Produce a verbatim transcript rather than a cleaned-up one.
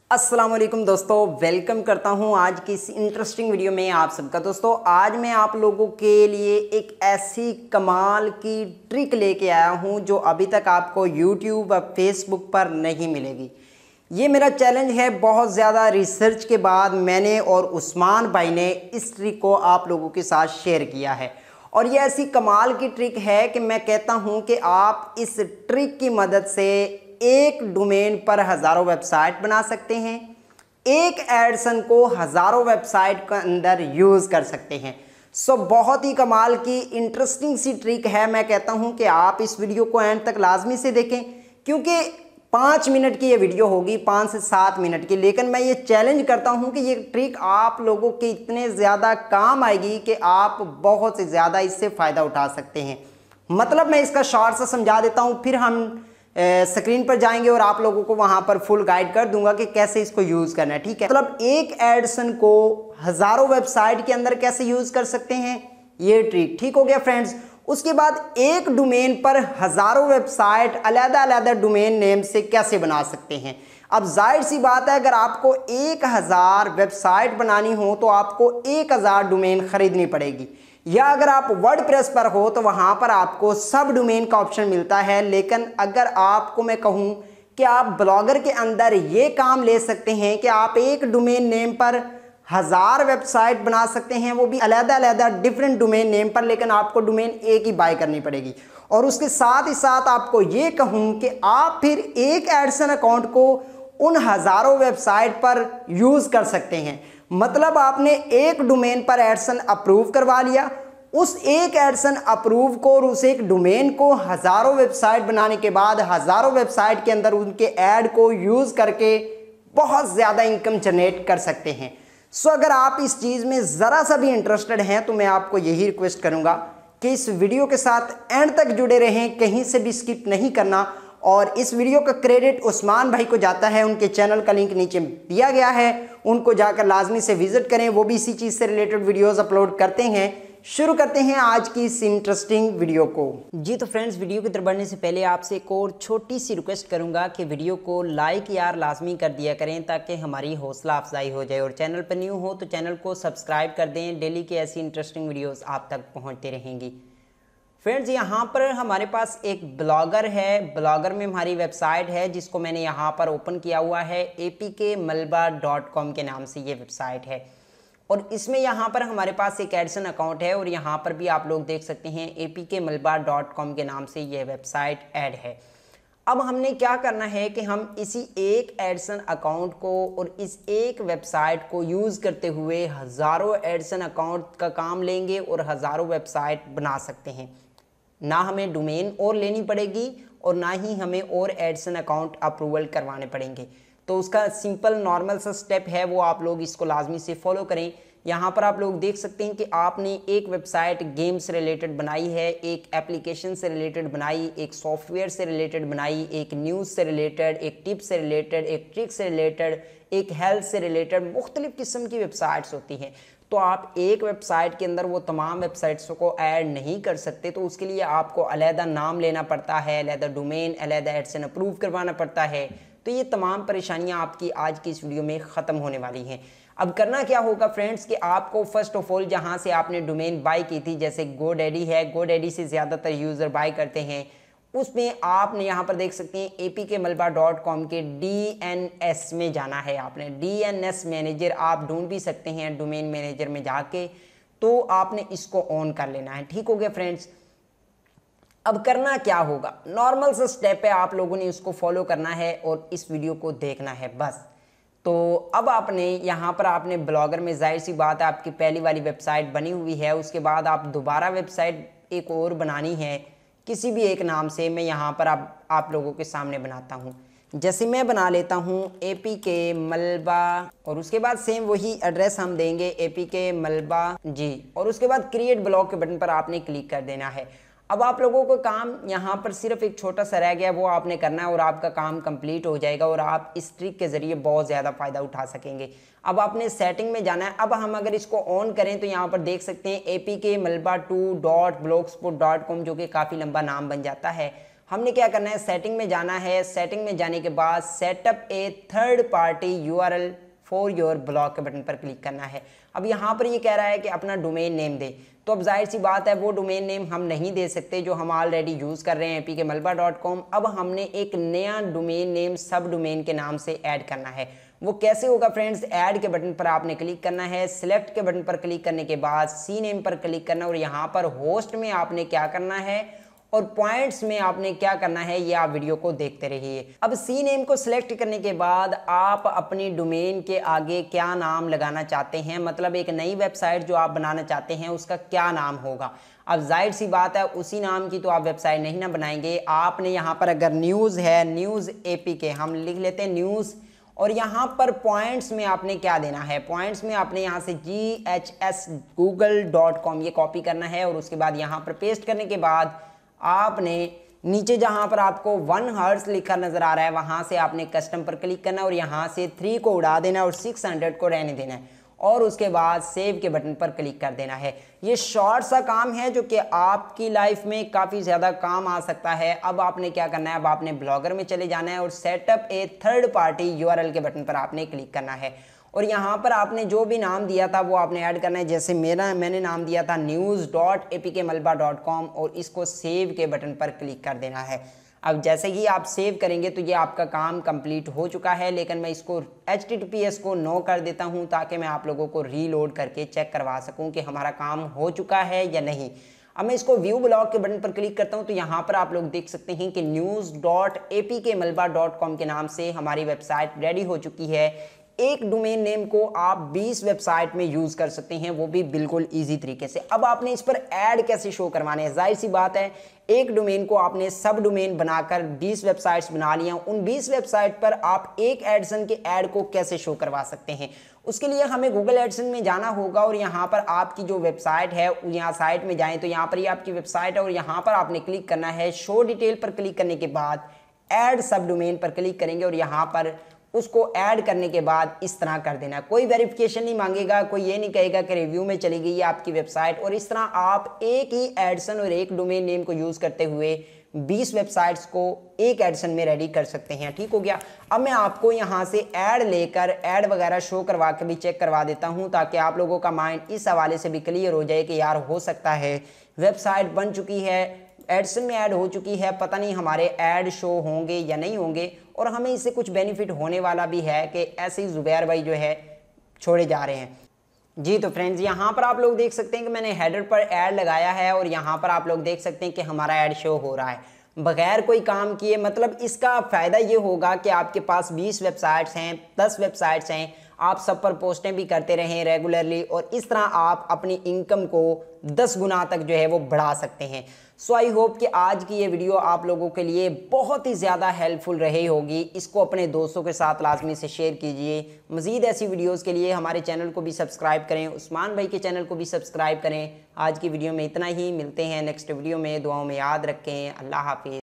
अस्सलाम वालेकुम दोस्तों, वेलकम करता हूं आज की इस इंटरेस्टिंग वीडियो में आप सबका। दोस्तों आज मैं आप लोगों के लिए एक ऐसी कमाल की ट्रिक लेके आया हूं जो अभी तक आपको यूट्यूब और फेसबुक पर नहीं मिलेगी। ये मेरा चैलेंज है, बहुत ज़्यादा रिसर्च के बाद मैंने और उस्मान भाई ने इस ट्रिक को आप लोगों के साथ शेयर किया है। और ये ऐसी कमाल की ट्रिक है कि मैं कहता हूं कि आप इस ट्रिक की मदद से एक डोमेन पर हज़ारों वेबसाइट बना सकते हैं, एक एडसन को हज़ारों वेबसाइट के अंदर यूज़ कर सकते हैं। सो बहुत ही कमाल की इंटरेस्टिंग सी ट्रिक है। मैं कहता हूं कि आप इस वीडियो को एंड तक लाजमी से देखें, क्योंकि पाँच मिनट की ये वीडियो होगी, पाँच से सात मिनट की, लेकिन मैं ये चैलेंज करता हूं कि ये ट्रिक आप लोगों के इतने ज़्यादा काम आएगी कि आप बहुत से ज़्यादा इससे फ़ायदा उठा सकते हैं। मतलब मैं इसका शॉर्ट सा समझा देता हूं, फिर हम स्क्रीन पर जाएंगे और आप लोगों को वहां पर फुल गाइड कर दूंगा कि कैसे इसको यूज़ करना है। ठीक है, मतलब एक एडसन को हज़ारों वेबसाइट के अंदर कैसे यूज़ कर सकते हैं, ये ट्रिक। ठीक हो गया फ्रेंड्स। उसके बाद एक डोमेन पर हज़ारों वेबसाइट अलग अलग डोमेन नेम से कैसे बना सकते हैं। अब जाहिर सी बात है, अगर आपको एक हज़ार वेबसाइट बनानी हो तो आपको एक हज़ार डोमेन खरीदनी पड़ेगी, या अगर आप वर्डप्रेस पर हो तो वहाँ पर आपको सब डोमेन का ऑप्शन मिलता है। लेकिन अगर आपको मैं कहूँ कि आप ब्लॉगर के अंदर ये काम ले सकते हैं कि आप एक डोमेन नेम पर हज़ार वेबसाइट बना सकते हैं, वो भी अलग अलग डिफरेंट डोमेन नेम पर, लेकिन आपको डोमेन एक ही बाय करनी पड़ेगी। और उसके साथ ही साथ आपको ये कहूँ कि आप फिर एक एडसन अकाउंट को उन हज़ारों वेबसाइट पर यूज़ कर सकते हैं। मतलब आपने एक डोमेन पर एडसन अप्रूव करवा लिया, उस एक एडसन अप्रूव को और उस एक डोमेन को हज़ारों वेबसाइट बनाने के बाद हज़ारों वेबसाइट के अंदर उनके ऐड को यूज़ करके बहुत ज़्यादा इनकम जनरेट कर सकते हैं। सो अगर आप इस चीज़ में ज़रा सा भी इंटरेस्टेड हैं तो मैं आपको यही रिक्वेस्ट करूँगा कि इस वीडियो के साथ एंड तक जुड़े रहें, कहीं से भी स्किप नहीं करना। और इस वीडियो का क्रेडिट उस्मान भाई को जाता है, उनके चैनल का लिंक नीचे दिया गया है, उनको जाकर लाजमी से विजिट करें, वो भी इसी चीज़ से रिलेटेड वीडियोस अपलोड करते हैं। शुरू करते हैं आज की इस इंटरेस्टिंग वीडियो को। जी तो फ्रेंड्स, वीडियो की तरफ बढ़ने से पहले आपसे एक और छोटी सी रिक्वेस्ट करूंगा कि वीडियो को लाइक यार लाजमी कर दिया करें, ताकि हमारी हौसला अफजाई हो जाए। और चैनल पर न्यू हो तो चैनल को सब्सक्राइब कर दें, डेली की ऐसी इंटरेस्टिंग वीडियोज़ आप तक पहुँचती रहेंगी। फ्रेंड्स, यहाँ पर हमारे पास एक ब्लॉगर है, ब्लॉगर में हमारी वेबसाइट है जिसको मैंने यहाँ पर ओपन किया हुआ है, ए P K malba dot com के नाम से ये वेबसाइट है। और इसमें यहाँ पर हमारे पास एक एडसन अकाउंट है और यहाँ पर भी आप लोग देख सकते हैं ए P K malba dot com के नाम से ये वेबसाइट ऐड है। अब हमने क्या करना है कि हम इसी एक एडसन अकाउंट को और इस एक वेबसाइट को यूज़ करते हुए हज़ारों एडसन अकाउंट का काम लेंगे और हज़ारों वेबसाइट बना सकते हैं। ना हमें डोमेन और लेनी पड़ेगी और ना ही हमें और एडसन अकाउंट अप्रूवल करवाने पड़ेंगे। तो उसका सिंपल नॉर्मल सा स्टेप है, वो आप लोग इसको लाजमी से फॉलो करें। यहाँ पर आप लोग देख सकते हैं कि आपने एक वेबसाइट गेम से रिलेटेड बनाई है, एक एप्लीकेशन से रिलेटेड बनाई, एक सॉफ्टवेयर से रिलेटेड बनाई, एक न्यूज़ से रिलेटेड, एक टिप से रिलेटेड, एक ट्रिक से रिलेटेड, एक हेल्थ से रिलेटेड, मुख्तलिफ़ किस्म की वेबसाइट्स होती हैं। तो आप एक वेबसाइट के अंदर वो तमाम वेबसाइट्स को ऐड नहीं कर सकते, तो उसके लिए आपको अलहदा नाम लेना पड़ता है, अलहदा डोमेन, अलहदा एडसन अप्रूव करवाना पड़ता है। तो ये तमाम परेशानियां आपकी आज की इस वीडियो में ख़त्म होने वाली हैं। अब करना क्या होगा फ्रेंड्स कि आपको फ़र्स्ट ऑफ ऑल जहां से आपने डोमेन बाय की थी, जैसे गोडैडी है, गोडैडी से ज़्यादातर यूज़र बाय करते हैं, उसमें आपने यहाँ पर देख सकते हैं ए P K malba dot com के डी एन एस में जाना है। आपने डी एन एस मैनेजर आप ढूंढ भी सकते हैं डोमेन मैनेजर में जाके, तो आपने इसको ऑन कर लेना है। ठीक हो गया फ्रेंड्स। अब करना क्या होगा, नॉर्मल सा स्टेप है, आप लोगों ने उसको फॉलो करना है और इस वीडियो को देखना है बस। तो अब आपने यहाँ पर आपने ब्लॉगर में, जाहिर सी बात है आपकी पहली वाली वेबसाइट बनी हुई है, उसके बाद आप दोबारा वेबसाइट एक और बनानी है किसी भी एक नाम से। मैं यहाँ पर आप आप लोगों के सामने बनाता हूँ, जैसे मैं बना लेता हूँ ए पी के मलबा, और उसके बाद सेम वही एड्रेस हम देंगे ए पी के मलबा जी, और उसके बाद क्रिएट ब्लॉग के बटन पर आपने क्लिक कर देना है। अब आप लोगों को काम यहाँ पर सिर्फ एक छोटा सा रह गया, वो आपने करना है और आपका काम कंप्लीट हो जाएगा और आप इस ट्रिक के ज़रिए बहुत ज़्यादा फ़ायदा उठा सकेंगे। अब आपने सेटिंग में जाना है। अब हम अगर इसको ऑन करें तो यहाँ पर देख सकते हैं ए P K malba two dot blog spot dot com, जो कि काफ़ी लंबा नाम बन जाता है। हमने क्या करना है, सेटिंग में जाना है। सेटिंग में जाने के बाद setup a third party URL for your blog के बटन पर क्लिक करना है। अब यहाँ पर ये कह रहा है कि अपना डोमेन नेम दे, तो अब जाहिर सी बात है वो डोमेन नेम हम नहीं दे सकते जो हम ऑलरेडी यूज़ कर रहे हैं ए P K malba dot com. अब हमने एक नया डोमेन नेम सब डोमेन के नाम से ऐड करना है। वो कैसे होगा फ्रेंड्स, ऐड के बटन पर आपने क्लिक करना है। सिलेक्ट के बटन पर क्लिक करने के बाद सी नेम पर क्लिक करना और यहाँ पर होस्ट में आपने क्या करना है और पॉइंट्स में आपने क्या करना है, ये आप वीडियो को देखते रहिए। अब सी नेम को सिलेक्ट करने के बाद आप अपनी डोमेन के आगे क्या नाम लगाना चाहते हैं, मतलब एक नई वेबसाइट जो आप बनाना चाहते हैं उसका क्या नाम होगा। अब जाहिर सी बात है उसी नाम की तो आप वेबसाइट नहीं ना बनाएंगे। आपने यहाँ पर अगर न्यूज़ है, न्यूज़ ए पी के हम लिख लेते हैं न्यूज़, और यहाँ पर पॉइंट्स में आपने क्या देना है, पॉइंट्स में आपने यहाँ से G H S Google dot com ये कॉपी करना है और उसके बाद यहाँ पर पेस्ट करने के बाद आपने नीचे जहां पर आपको वन हर्ट्ज लिखा नजर आ रहा है वहां से आपने कस्टम पर क्लिक करना और यहां से थ्री को उड़ा देना और सिक्स हंड्रेड को रहने देना है और उसके बाद सेव के बटन पर क्लिक कर देना है। ये शॉर्ट सा काम है जो कि आपकी लाइफ में काफ़ी ज़्यादा काम आ सकता है। अब आपने क्या करना है, अब आपने ब्लॉगर में चले जाना है और setup a third party URL के बटन पर आपने क्लिक करना है और यहाँ पर आपने जो भी नाम दिया था वो आपने ऐड करना है। जैसे मेरा मैंने नाम दिया था news dot A P K malba dot com और इसको सेव के बटन पर क्लिक कर देना है। अब जैसे ही आप सेव करेंगे तो ये आपका काम कंप्लीट हो चुका है, लेकिन मैं इसको H T T P S को नो कर देता हूँ ताकि मैं आप लोगों को रीलोड करके चेक करवा सकूँ कि हमारा काम हो चुका है या नहीं। अब मैं इसको व्यू ब्लॉग के बटन पर क्लिक करता हूँ तो यहाँ पर आप लोग देख सकते हैं कि news dot A P K malba dot com के नाम से हमारी वेबसाइट रेडी हो चुकी है। एक डोमेन नेम को आप बीस वेबसाइट में यूज कर सकते हैं, वो भी बिल्कुल इजी तरीके से। अब आपने इस पर ऐड कैसे शो करवाने हैं, जाहिर सी बात है एक डोमेन को आपने सब डोमेन बनाकर बीस वेबसाइट्स बना लिया, उन बीस वेबसाइट पर आप एक एडसन के ऐड को कैसे शो करवा सकते हैं। उसके लिए हमें गूगल एडसन में जाना होगा और यहाँ पर आपकी जो वेबसाइट है यहाँ साइट में जाएं तो यहाँ पर ये आपकी वेबसाइट है और यहाँ पर आपने क्लिक करना है। शो डिटेल पर क्लिक करने के बाद ऐड सब डोमेन पर क्लिक करेंगे और यहाँ पर उसको ऐड करने के बाद इस तरह कर देना। कोई वेरिफिकेशन नहीं मांगेगा, कोई ये नहीं कहेगा कि रिव्यू में चली गई है आपकी वेबसाइट। और इस तरह आप एक ही एडसन और एक डोमेन नेम को यूज करते हुए बीस वेबसाइट्स को एक एडसन में रेडी कर सकते हैं। ठीक हो गया। अब मैं आपको यहाँ से ऐड लेकर ऐड वगैरह शो करवा के भी चेक करवा देता हूँ ताकि आप लोगों का माइंड इस हवाले से भी क्लियर हो जाए कि यार हो सकता है वेबसाइट बन चुकी है, एडसन में ऐड हो चुकी है, पता नहीं हमारे ऐड शो होंगे या नहीं होंगे और हमें इससे कुछ बेनिफिट होने वाला भी है कि ऐसे ही जुबैर भाई जो है छोड़े जा रहे हैं। जी तो फ्रेंड्स यहाँ पर आप लोग देख सकते हैं कि मैंने हेडर पर ऐड लगाया है और यहाँ पर आप लोग देख सकते हैं कि हमारा ऐड शो हो रहा है बगैर कोई काम किए। मतलब इसका फ़ायदा ये होगा कि आपके पास बीस वेबसाइट्स हैं, दस वेबसाइट्स हैं, आप सब पर पोस्टें भी करते रहें रेगुलरली और इस तरह आप अपनी इनकम को दस गुना तक जो है वो बढ़ा सकते हैं। सो आई होप कि आज की ये वीडियो आप लोगों के लिए बहुत ही ज़्यादा हेल्पफुल रही होगी। इसको अपने दोस्तों के साथ लाजमी से शेयर कीजिए। मज़ीद ऐसी वीडियोस के लिए हमारे चैनल को भी सब्सक्राइब करें, उस्मान भाई के चैनल को भी सब्सक्राइब करें। आज की वीडियो में इतना ही, मिलते हैं नेक्स्ट वीडियो में। दुआओं में याद रखें। अल्लाह हाफिज़।